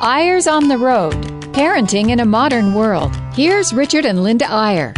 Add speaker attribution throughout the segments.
Speaker 1: Eyres on the Road, Parenting in a Modern World. Here's Richard and Linda Eyre.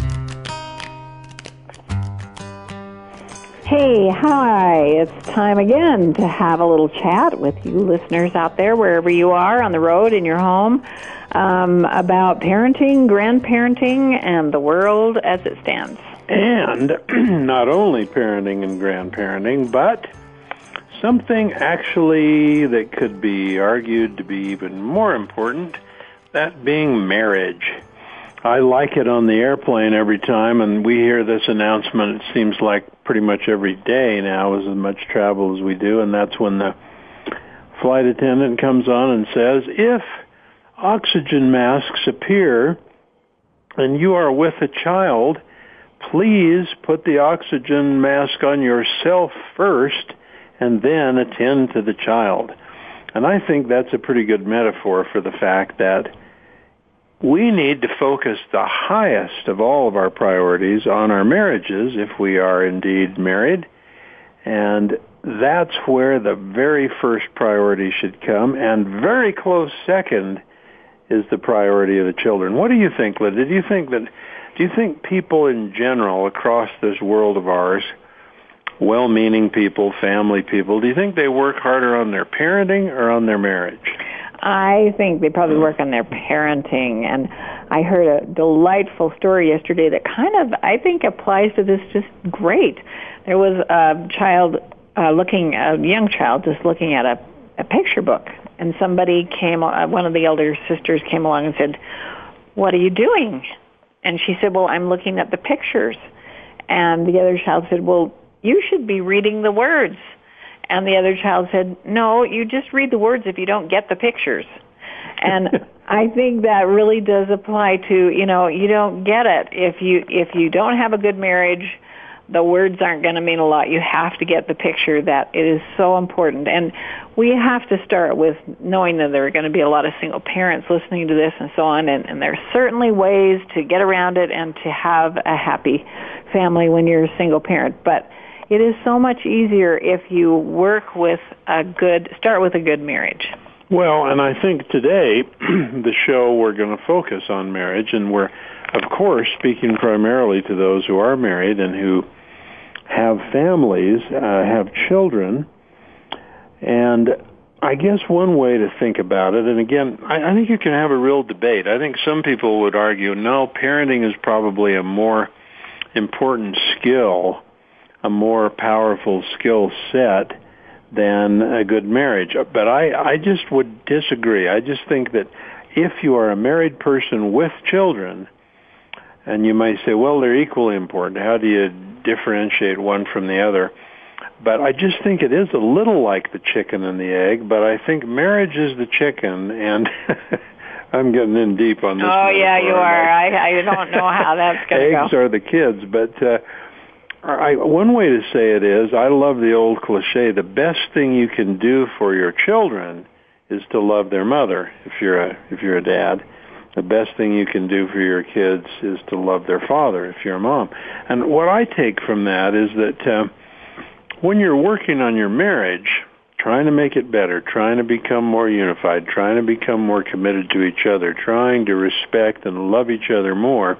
Speaker 2: Hey, hi. It's time again to have a little chat with you listeners out there, wherever you are, on the road, in your home, about parenting, grandparenting, and the world as it stands.
Speaker 3: And not only parenting and grandparenting, but something actually that could be argued to be even more important, that being marriage. I like it on the airplane every time, and we hear this announcement, it seems like pretty much every day now, as much travel as we do, and that's when the flight attendant comes on and says, if oxygen masks appear and you are with a child, please put the oxygen mask on yourself first and then attend to the child. And I think that's a pretty good metaphor for the fact that we need to focus the highest of all of our priorities on our marriages if we are indeed married. And that's where the very first priority should come. And very close second is the priority of the children. What do you think, Linda? Do you think people in general across this world of ours, well-meaning people, family people, do you think they work harder on their parenting or on their marriage?
Speaker 2: I think they probably work on their parenting, and I heard a delightful story yesterday that kind of, I think, applies to this just great. There was a young child just looking at a picture book, and somebody one of the elder sisters came along and said, "What are you doing?" And she said, "Well, I'm looking at the pictures." And the other child said, "Well, you should be reading the words." And the other child said, "No, you just read the words if you don't get the pictures." And I think that really does apply to, you don't get it. If you don't have a good marriage, the words aren't going to mean a lot. You have to get the picture that it is so important. And we have to start with knowing that there are going to be a lot of single parents listening to this and so on. And there are certainly ways to get around it and to have a happy family when you're a single parent. But it is so much easier if you start with a good marriage.
Speaker 3: Well, and I think today, the show, we're going to focus on marriage, and we're, of course, speaking primarily to those who are married and who have families, have children. And I guess one way to think about it, and again, I think you can have a real debate. I think some people would argue, no, parenting is probably a more important skill, a more powerful skill set than a good marriage. But I just would disagree. I just think that if you are a married person with children, and you might say, well, they're equally important. How do you differentiate one from the other? But I just think it is a little like the chicken and the egg, but I think marriage is the chicken, and I'm getting in deep on this.
Speaker 2: Oh, yeah, you are. I don't know how that's going to go.
Speaker 3: Eggs are the kids, but one way to say it is, I love the old cliche, the best thing you can do for your children is to love their mother, if you're a dad. The best thing you can do for your kids is to love their father, if you're a mom. And what I take from that is that when you're working on your marriage, trying to make it better, trying to become more unified, trying to become more committed to each other, trying to respect and love each other more,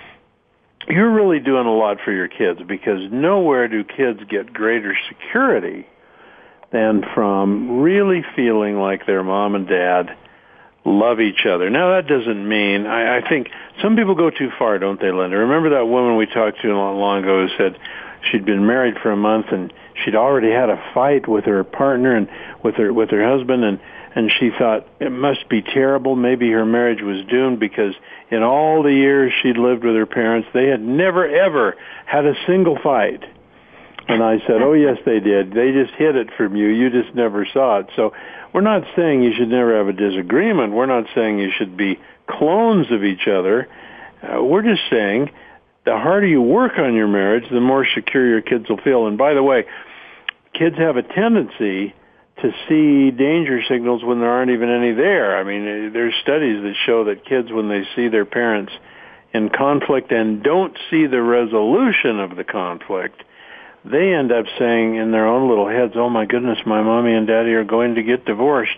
Speaker 3: you're really doing a lot for your kids, because nowhere do kids get greater security than from really feeling like their mom and dad love each other. Now, that doesn't mean, I think some people go too far, don't they, Linda? Remember that woman we talked to not long ago who said she'd been married for a month and she'd already had a fight with her partner and with her husband, and she thought it must be terrible. Maybe her marriage was doomed, because in all the years she'd lived with her parents, they had never, ever had a single fight. And I said, oh, yes, they did. They just hid it from you. You just never saw it. So we're not saying you should never have a disagreement. We're not saying you should be clones of each other. We're just saying the harder you work on your marriage, the more secure your kids will feel. And by the way, kids have a tendency to see danger signals when there aren't even any there. I mean, there's studies that show that kids, when they see their parents in conflict and don't see the resolution of the conflict, they end up saying in their own little heads, oh my goodness, my mommy and daddy are going to get divorced.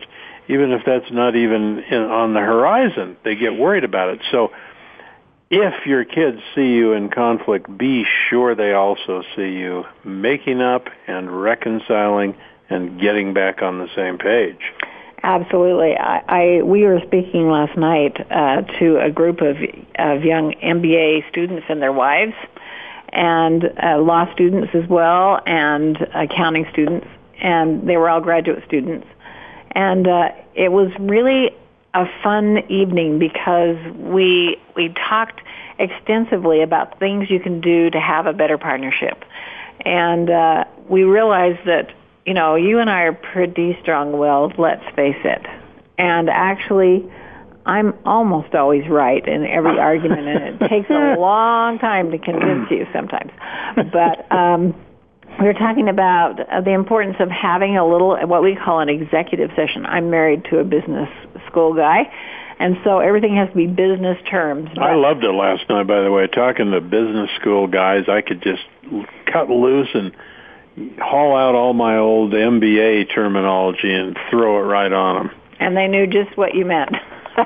Speaker 3: even if that's not even on the horizon. They get worried about it. So if your kids see you in conflict, be sure they also see you making up and reconciling and getting back on the same page.
Speaker 2: Absolutely. We were speaking last night to a group of young MBA students and their wives, and law students as well, and accounting students, and they were all graduate students. And it was really a fun evening because we talked extensively about things you can do to have a better partnership. And we realized that, you know, you and I are pretty strong-willed, let's face it. And actually, I'm almost always right in every argument, and it takes a long time to convince you sometimes. But we were talking about the importance of having a little, what we call an executive session. I'm married to a business school guy, and so everything has to be business terms.
Speaker 3: I loved it last night, by the way. Talking to business school guys, I could just cut loose and haul out all my old MBA terminology and throw it right on them.
Speaker 2: And they knew just what you meant,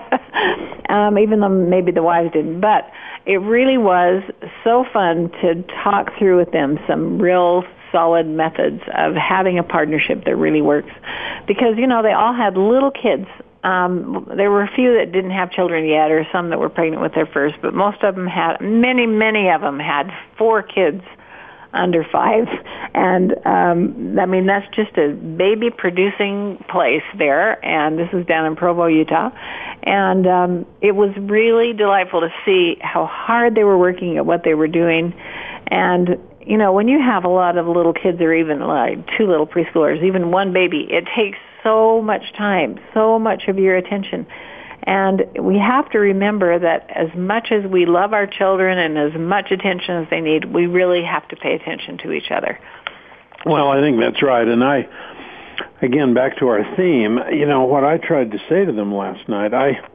Speaker 2: even though maybe the wives didn't. But it really was so fun to talk through with them some real solid methods of having a partnership that really works. Because, you know, they all had little kids. There were a few that didn't have children yet, or some that were pregnant with their first, but most of them had, many of them had 4 kids under 5. And, I mean, that's just a baby-producing place there, and this is down in Provo, Utah. And it was really delightful to see how hard they were working at what they were doing. And, you know, when you have a lot of little kids, or even like 2 little preschoolers, even 1 baby, it takes so much time, so much of your attention. And we have to remember that as much as we love our children and as much attention as they need, we really have to pay attention to each other.
Speaker 3: Well, I think that's right. And again, back to our theme, you know, what I tried to say to them last night,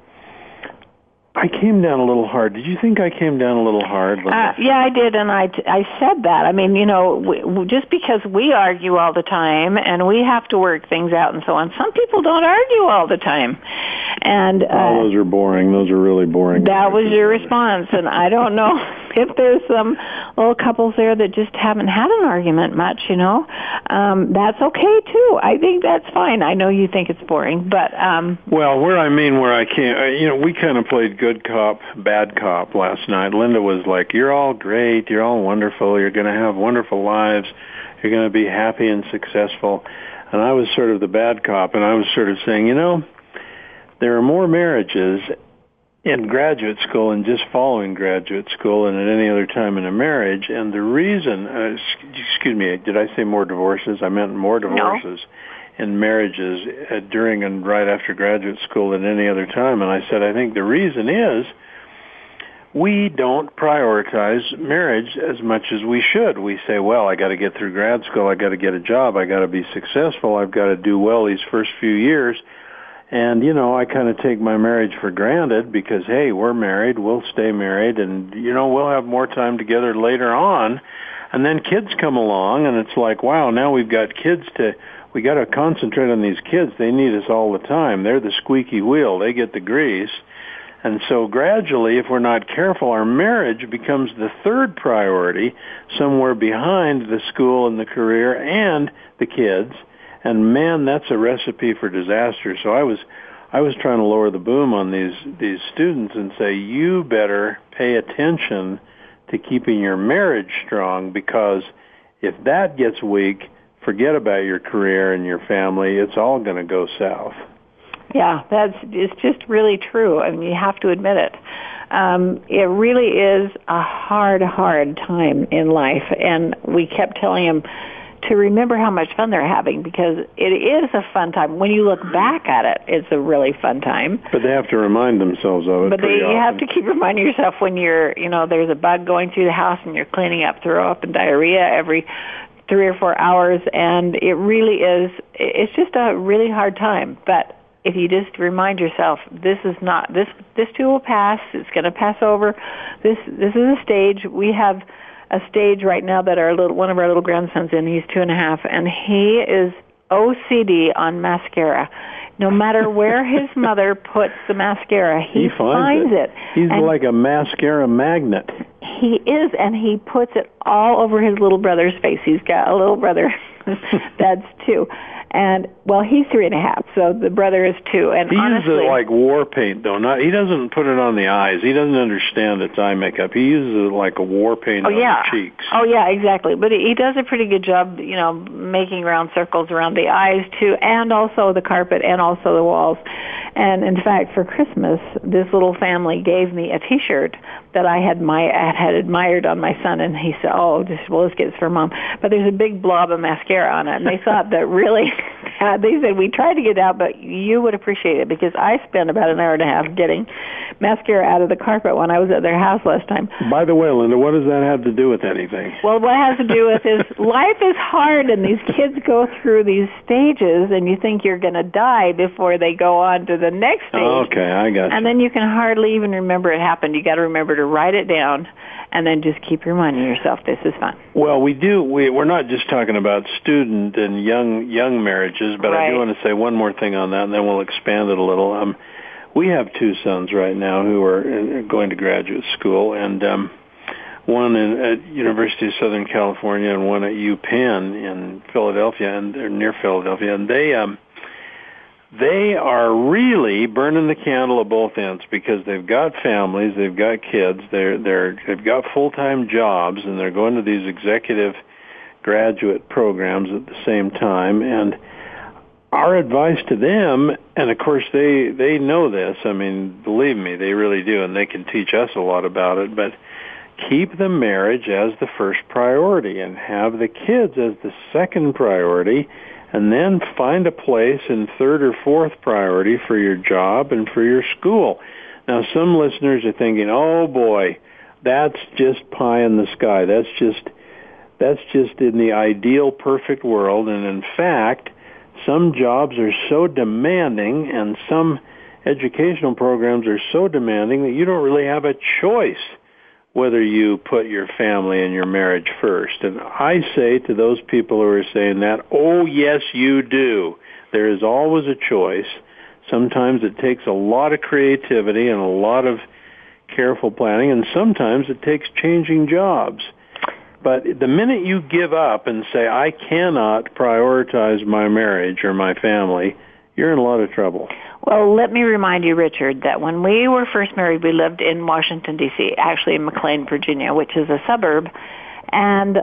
Speaker 3: I came down a little hard. Did you think I came down a little hard?
Speaker 2: Yeah, I did, and I said that. I mean, you know, just because we argue all the time and we have to work things out and so on, some people don't argue all the time. And
Speaker 3: those are boring. Those are really boring.
Speaker 2: That was your response, and I don't know if there's some little couples there that just haven't had an argument much, you know. That's okay, too. I think that's fine. I know you think it's boring, but...
Speaker 3: Well, where I can't... You know, we kind of played good cop, bad cop last night. Linda was like, you're all great, you're all wonderful, you're going to have wonderful lives, you're going to be happy and successful. And I was sort of the bad cop, and I was sort of saying, you know, there are more marriages in graduate school and just following graduate school than at any other time in a marriage. And the reason, excuse me, did I say more divorces? I meant more divorces in marriages during and right after graduate school than any other time. And I said, I think the reason is we don't prioritize marriage as much as we should. We say, well, I got to get through grad school, I got to get a job, I got to be successful, I've got to do well these first few years. And, you know, I kind of take my marriage for granted because, hey, we're married, we'll stay married, and, you know, we'll have more time together later on. And then kids come along, and it's like, wow, now we've got kids we got to concentrate on these kids. They need us all the time. They're the squeaky wheel. They get the grease. And so gradually, if we're not careful, our marriage becomes the third priority, somewhere behind the school and the career and the kids. And man, that's a recipe for disaster. So I was trying to lower the boom on these students and say, you better pay attention to keeping your marriage strong, because if that gets weak, forget about your career and your family. It's all going to go south.
Speaker 2: Yeah, it's just really true. I mean, you have to admit it. It really is a hard time in life, and we kept telling them to remember how much fun they're having, because it is a fun time. When you look back at it, it's a really fun time.
Speaker 3: But they have to remind themselves of it.
Speaker 2: But you have to keep reminding yourself when there's a bug going through the house and you're cleaning up throw up and diarrhea every 3 or 4 hours, and it really is, it's just a really hard time. But if you just remind yourself, this too will pass, it's going to pass over, this is a stage. We have a stage right now that one of our little grandsons in, he's 2.5, and he is OCD on mascara. No matter where his mother puts the mascara, he finds it.
Speaker 3: He's like a mascara magnet.
Speaker 2: He is, and he puts it all over his little brother's face. He's got a little brother that's 2. And, well, he's 3.5, so the brother is 2. And
Speaker 3: he
Speaker 2: honestly,
Speaker 3: uses it like war paint, though. He doesn't put it on the eyes. He doesn't understand it's eye makeup. He uses it like a war paint on the cheeks.
Speaker 2: Oh, yeah, exactly. But he does a pretty good job, making round circles around the eyes, too, and also the carpet and also the walls. And, in fact, for Christmas, this little family gave me a T-shirt that I had admired on my son, and he said, let's get this for Mom. But there's a big blob of mascara on it, and they thought that really, they said, we tried to get it out, but you would appreciate it, because I spent about an hour and a half getting mascara out of the carpet when I was at their house last time.
Speaker 3: By the way, Linda, what does that have to do with anything?
Speaker 2: Well, what it has to do with is life is hard, and these kids go through these stages, and you think you're going to die before they go on to the next stage.
Speaker 3: Okay, I got you.
Speaker 2: And then you can hardly even remember it happened. You got to remember to write it down, and then just keep reminding yourself this is fun.
Speaker 3: Well, we're not just talking about student and young marriages, but right. I do want to say one more thing on that, and then we'll expand it a little. We have 2 sons right now who are going to graduate school, and one at University of Southern California and one at UPenn in Philadelphia, and near Philadelphia, and they are really burning the candle at both ends, because they've got families, they've got kids, they've got full-time jobs, and they're going to these executive graduate programs at the same time. And our advice to them, and of course they know this, I mean, believe me, they really do, and they can teach us a lot about it, but keep the marriage as the first priority and have the kids as the second priority, and then find a place in 3rd or 4th priority for your job and for your school. Now, some listeners are thinking, oh boy, that's just pie in the sky. That's just in the ideal, perfect world. And in fact, some jobs are so demanding and some educational programs are so demanding that you don't really have a choice whether you put your family and your marriage first. And I say to those people who are saying that, oh, yes, you do. There is always a choice. Sometimes it takes a lot of creativity and a lot of careful planning, and sometimes it takes changing jobs. But the minute you give up and say, I cannot prioritize my marriage or my family, you're in a lot of trouble.
Speaker 2: Well, let me remind you, Richard, that when we were first married, we lived in Washington, D.C., actually in McLean, Virginia, which is a suburb. And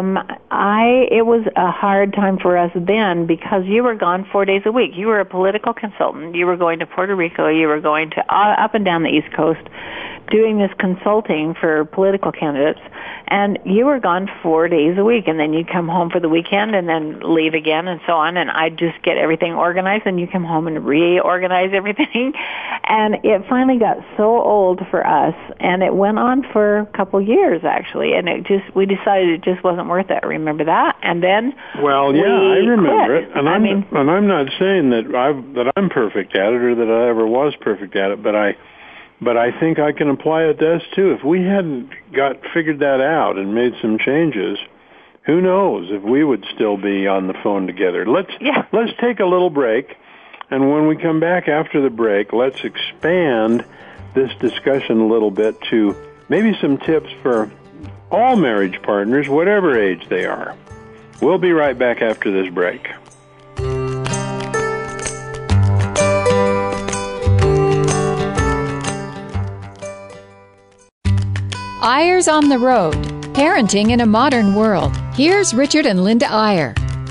Speaker 2: it was a hard time for us then, because you were gone 4 days a week. You were a political consultant. You were going to Puerto Rico. You were going to up and down the East Coast doing this consulting for political candidates. And you were gone 4 days a week, and then you'd come home for the weekend and then leave again and so on. And I'd just get everything organized, and you come home and reorganize everything. And it finally got so old for us, and it went on for a couple years, actually. And we decided it just wasn't worth it. Remember that? And then
Speaker 3: I remember
Speaker 2: quit.
Speaker 3: it. And I'm not saying that I'm perfect at it or that I ever was perfect at it, but I think I can apply it to us too. If we hadn't figured that out and made some changes, who knows if we would still be on the phone together. Let's take a little break, and when we come back after the break, let's expand this discussion a little bit to maybe some tips for all marriage partners, whatever age they are. We'll be right back after this break.
Speaker 1: Eyres on the Road, Parenting in a Modern World. Here's Richard and Linda Eyre.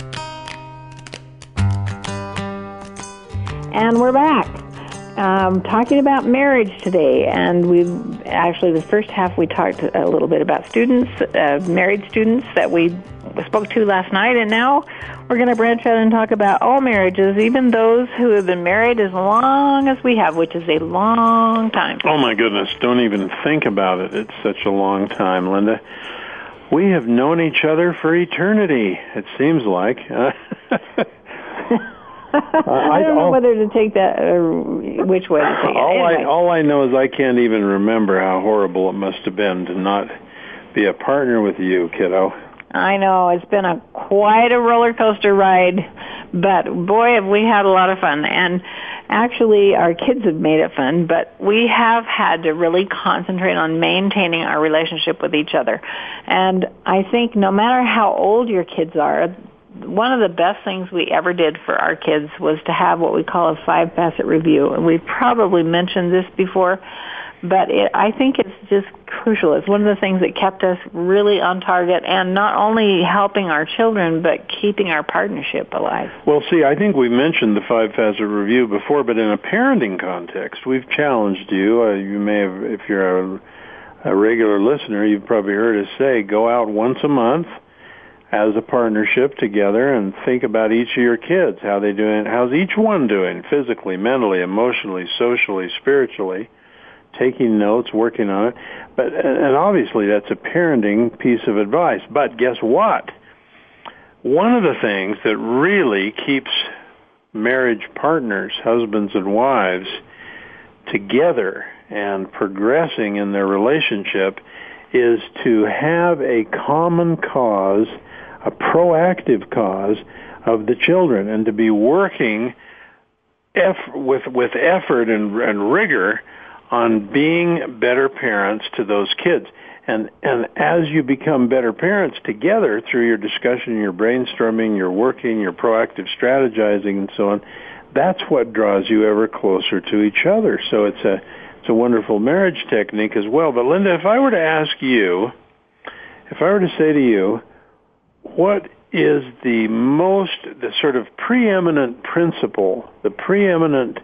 Speaker 2: And we're back. Talking about marriage today, and the first half we talked a little bit about students, married students that we spoke to last night, and now we're going to branch out and talk about all marriages, even those who have been married as long as we have, which is a long time.
Speaker 3: Oh my goodness, don't even think about it. It's such a long time, Linda. We have known each other for eternity, it seems like.
Speaker 2: I don't know whether to take that or which way to take it.
Speaker 3: All I know is I can't even remember how horrible it must have been to not be a partner with you, kiddo.
Speaker 2: I know. It's been quite a roller coaster ride, but boy, have we had a lot of fun. And actually, our kids have made it fun, but we have had to really concentrate on maintaining our relationship with each other. And I think no matter how old your kids are, one of the best things we ever did for our kids was to have what we call a 5-facet review. And we've probably mentioned this before, but I think it's just crucial. It's one of the things that kept us really on target and not only helping our children, but keeping our partnership alive.
Speaker 3: Well, see, I think we mentioned the 5-facet review before, but in a parenting context, we've challenged you. You may have, if you're a regular listener, you've probably heard us say, go out once a month as a partnership together and think about each of your kids. How they doing? How's each one doing physically, mentally, emotionally, socially, spiritually? Taking notes, working on it. And obviously that's a parenting piece of advice. But guess what? One of the things that really keeps marriage partners, husbands and wives, together and progressing in their relationship is to have a common cause, a proactive cause of the children, and to be working with effort and rigor on being better parents to those kids. And as you become better parents together through your discussion, your brainstorming, your working, your proactive strategizing and so on, that's what draws you ever closer to each other. So it's a wonderful marriage technique as well. But Linda, if I were to say to you, what is the sort of preeminent principle, the preeminent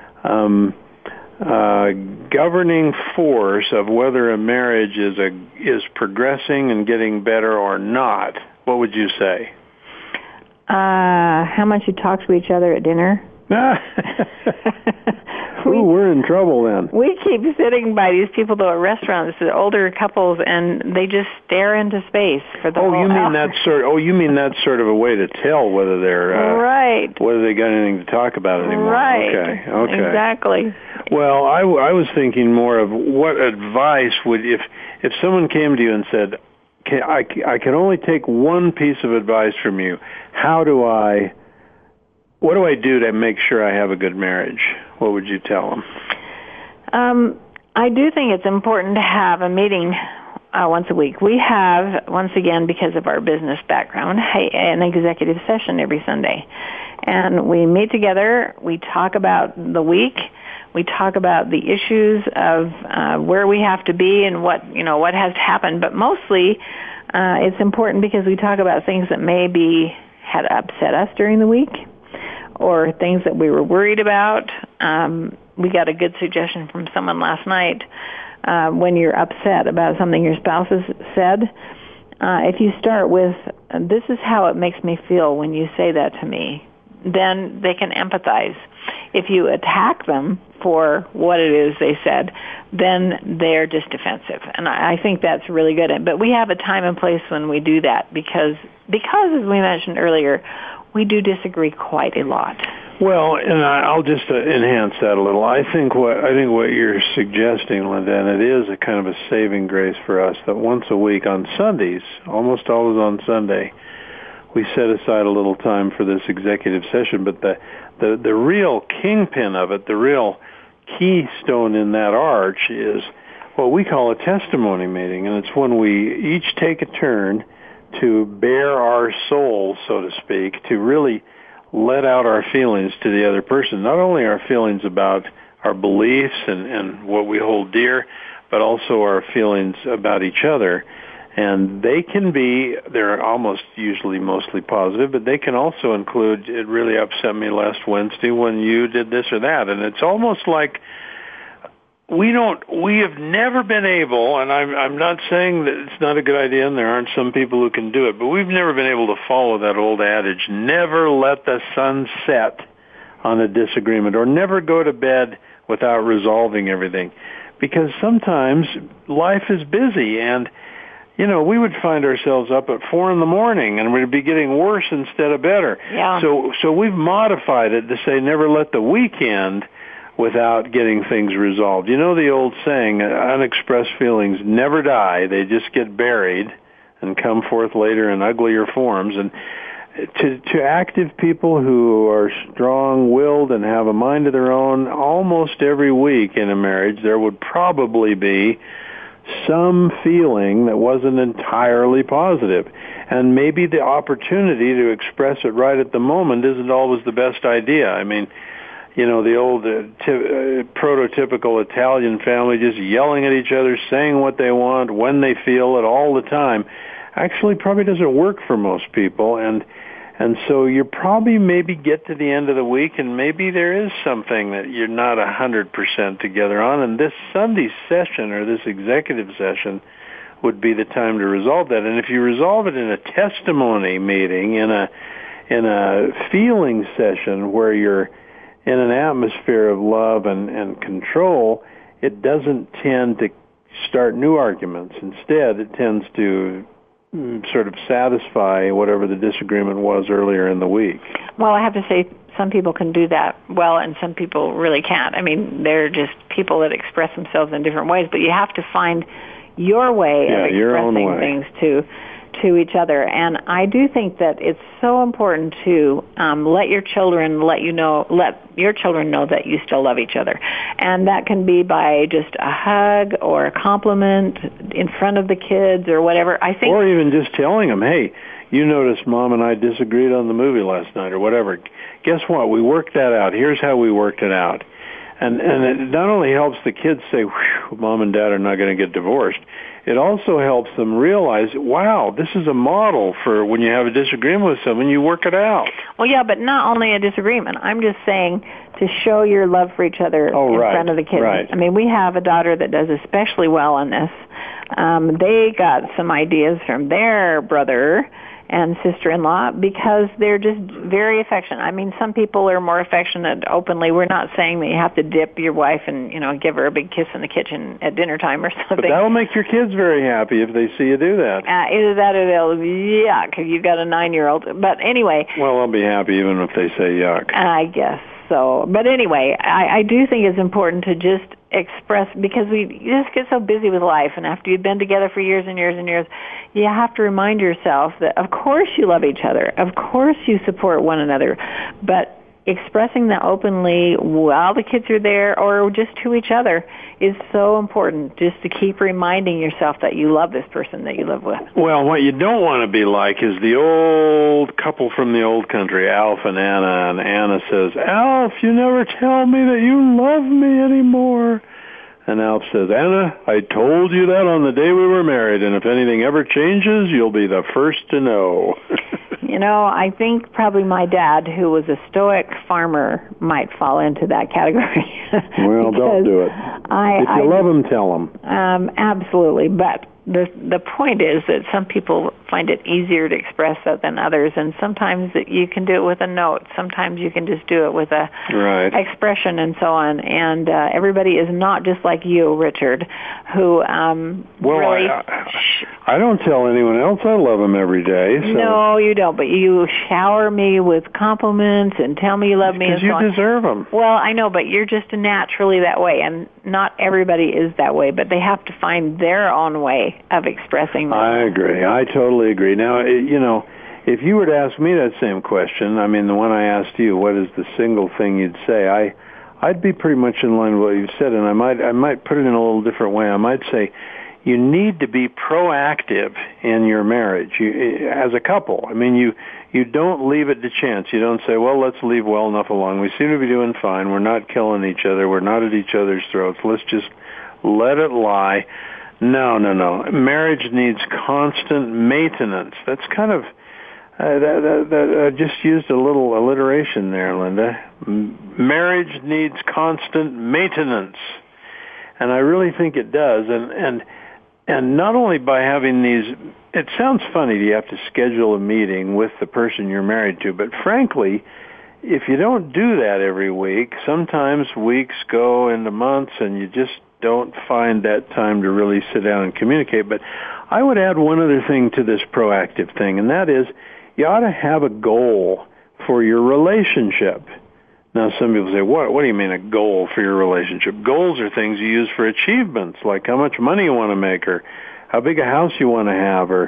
Speaker 3: governing force of whether a marriage is progressing and getting better or not, what would you say?
Speaker 2: How much you talk to each other at dinner?
Speaker 3: We're in trouble then.
Speaker 2: We keep sitting by these people at restaurants, the older couples, and they just stare into space for the whole hour.
Speaker 3: You mean that's sort of a way to tell whether they're
Speaker 2: right,
Speaker 3: whether they got anything to talk about anymore.
Speaker 2: Right.
Speaker 3: Okay.
Speaker 2: Exactly.
Speaker 3: Well, I was thinking more of what advice would, if someone came to you and said, I can only take one piece of advice from you. What do I do to make sure I have a good marriage? What would you tell them?
Speaker 2: I do think it's important to have a meeting once a week. We have, once again, because of our business background, an executive session every Sunday. And we meet together, we talk about the week, we talk about the issues of where we have to be and what has happened. But mostly, it's important because we talk about things that maybe had upset us during the week, or things that we were worried about. We got a good suggestion from someone last night. When you're upset about something your spouse has said, if you start with, this is how it makes me feel when you say that to me, then they can empathize. If you attack them for what it is they said, then they're just defensive. And I think that's really good. But we have a time and place when we do that because as we mentioned earlier, we do disagree quite a lot.
Speaker 3: Well, and I'll just enhance that a little. I think what you're suggesting, Linda, and it is a kind of a saving grace for us, that once a week on Sundays, almost always on Sunday, we set aside a little time for this executive session. But the real kingpin of it, the real keystone in that arch is what we call a testimony meeting, and it's when we each take a turn to bare our souls, so to speak, to really let out our feelings to the other person. Not only our feelings about our beliefs and what we hold dear, but also our feelings about each other. And they're almost usually mostly positive, but they can also include, it really upset me last Wednesday when you did this or that. And it's almost like we have never been able, and I'm not saying that it's not a good idea and there aren't some people who can do it, but we've never been able to follow that old adage, never let the sun set on a disagreement, or never go to bed without resolving everything. Because sometimes life is busy, and we would find ourselves up at 4 a.m. and we'd be getting worse instead of better.
Speaker 2: Yeah.
Speaker 3: So we've modified it to say never let the weekend without getting things resolved. You know the old saying, unexpressed feelings never die, they just get buried. and come forth later in uglier forms. And to active people who are strong-willed and have a mind of their own, almost every week in a marriage there would probably be some feeling that wasn't entirely positive. And maybe the opportunity to express it right at the moment isn't always the best idea. I mean, you know, the old prototypical Italian family just yelling at each other, saying what they want, when they feel it, all the time, actually probably doesn't work for most people. And so you probably maybe get to the end of the week and maybe there is something that you're not 100% together on. And this Sunday session or this executive session would be the time to resolve that. And if you resolve it in a testimony meeting, in a feeling session where you're in an atmosphere of love and control, it doesn't tend to start new arguments. Instead, it tends to sort of satisfy whatever the disagreement was earlier in the week.
Speaker 2: Well, I have to say some people can do that well and some people really can't. I mean, they're just people that express themselves in different ways, but you have to find your way of expressing things to each other. And I do think that it's so important to let your children know that you still love each other. And that can be by just a hug or a compliment in front of the kids or whatever. I think,
Speaker 3: or even just telling them, hey, you noticed Mom and I disagreed on the movie last night or whatever. Guess what? We worked that out. Here's how we worked it out. And it not only helps the kids say, whew, Mom and Dad are not going to get divorced, it also helps them realize, wow, this is a model for when you have a disagreement with someone, you work it out.
Speaker 2: Well, yeah, but not only a disagreement. I'm just saying to show your love for each other in front of the kids.
Speaker 3: Right.
Speaker 2: I mean, we have a daughter that does especially well on this. They got some ideas from their brother and sister-in-law because they're just very affectionate. I mean, some people are more affectionate openly. We're not saying that you have to dip your wife and, you know, give her a big kiss in the kitchen at dinner time or something.
Speaker 3: But that'll make your kids very happy if they see you do that.
Speaker 2: Either that or they'll yuck if you've got a 9-year-old. But anyway.
Speaker 3: Well, I'll be happy even if they say yuck.
Speaker 2: I guess so. But anyway, I do think it's important to just express, because we just get so busy with life, and after you've been together for years and years and years, you have to remind yourself that of course you love each other, of course you support one another, but expressing that openly while the kids are there or just to each other is so important, just to keep reminding yourself that you love this person that you live with.
Speaker 3: Well, what you don't want to be like is the old couple from the old country, Alf and Anna, and Anna says, Alf, you never tell me that you love me anymore. And Alf says, Anna, I told you that on the day we were married, and if anything ever changes, you'll be the first to know.
Speaker 2: You know, I think probably my dad, who was a stoic farmer, might fall into that category.
Speaker 3: Well, don't do it. If you love him, tell him.
Speaker 2: Absolutely. But the point is that some people find it easier to express that than others, and sometimes you can do it with a note. Sometimes you can just do it with a expression and so on. And everybody is not just like you, Richard, who really...
Speaker 3: I don't tell anyone else I love them every day. So.
Speaker 2: No, you don't, but you shower me with compliments and tell me you love me and so on.
Speaker 3: Because you deserve them.
Speaker 2: Well, I know, but you're just naturally that way, and not everybody is that way, but they have to find their own way of expressing that.
Speaker 3: I agree. I totally agree. Now, you know, if you were to ask me that same question, I mean, the one I asked you, what is the single thing you'd say? I'd be pretty much in line with what you said, and I might put it in a little different way. I might say, you need to be proactive in your marriage as a couple. I mean, you don't leave it to chance. You don't say, well, let's leave well enough alone. We seem to be doing fine. We're not killing each other. We're not at each other's throats. Let's just let it lie. No. Marriage needs constant maintenance. That's kind of, I just used a little alliteration there, Linda. Marriage needs constant maintenance. And I really think it does. And not only by having these, it sounds funny you have to schedule a meeting with the person you're married to, but frankly, if you don't do that every week, sometimes weeks go into months and you just don't find that time to really sit down and communicate. But I would add one other thing to this proactive thing, and that is you ought to have a goal for your relationship. Now, some people say, what do you mean a goal for your relationship? Goals are things you use for achievements, like how much money you want to make or how big a house you want to have or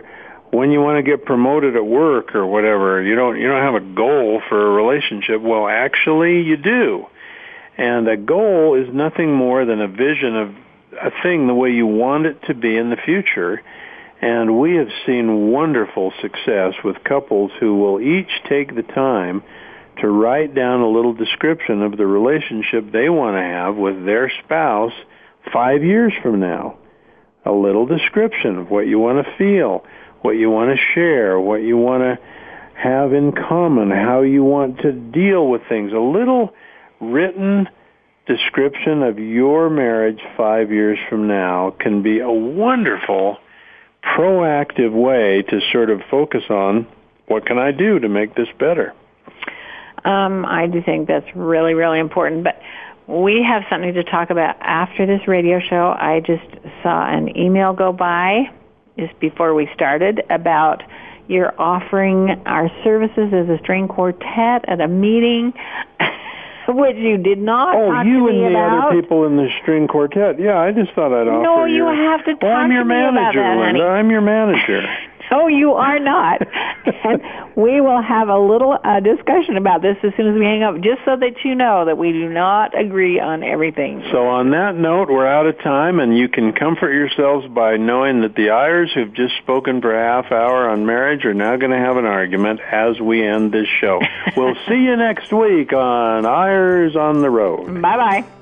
Speaker 3: when you want to get promoted at work or whatever. You don't have a goal for a relationship. Well, actually, you do. And a goal is nothing more than a vision of a thing the way you want it to be in the future. And we have seen wonderful success with couples who will each take the time to write down a little description of the relationship they want to have with their spouse 5 years from now. A little description of what you want to feel, what you want to share, what you want to have in common, how you want to deal with things. A little written description of your marriage 5 years from now can be a wonderful, proactive way to sort of focus on what can I do to make this better.
Speaker 2: I do think that's really, really important. But we have something to talk about after this radio show. I just saw an email go by just before we started about you're offering our services as a string quartet at a meeting, which you did not talk
Speaker 3: you
Speaker 2: to me
Speaker 3: and the
Speaker 2: about.
Speaker 3: other people in the string quartet. Yeah, I just thought I'd offer
Speaker 2: No,
Speaker 3: you.
Speaker 2: you have to talk
Speaker 3: I'm your
Speaker 2: to me
Speaker 3: manager,
Speaker 2: about that,
Speaker 3: Linda.
Speaker 2: honey.
Speaker 3: I'm your manager.
Speaker 2: No, you are not. And we will have a little discussion about this as soon as we hang up, just so that you know that we do not agree on everything.
Speaker 3: So on that note, we're out of time, and you can comfort yourselves by knowing that the Eyres who've just spoken for a half hour on marriage are now going to have an argument as we end this show. We'll see you next week on Eyres on the Road.
Speaker 2: Bye-bye.